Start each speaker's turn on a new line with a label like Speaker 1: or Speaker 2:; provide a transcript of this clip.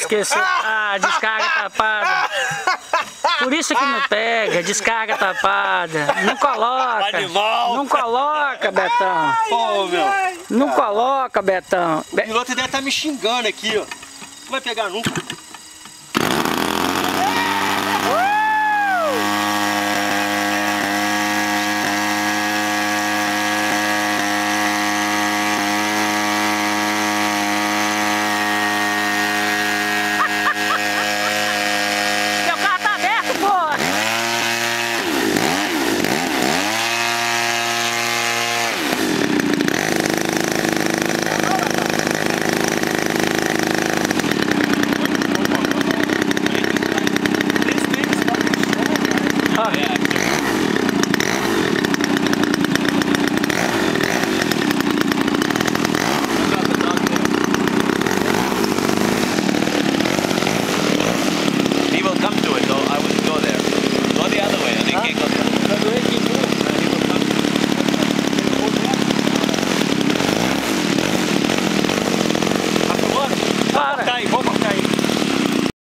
Speaker 1: Esqueceu. Ah, descarga tapada. Por isso que não pega, descarga tapada. Não coloca.
Speaker 2: Animal.
Speaker 1: Não coloca, Betão.
Speaker 2: Pô, meu.
Speaker 1: Não coloca, Betão.
Speaker 2: O piloto deve estar me xingando aqui, ó. Não vai pegar nunca.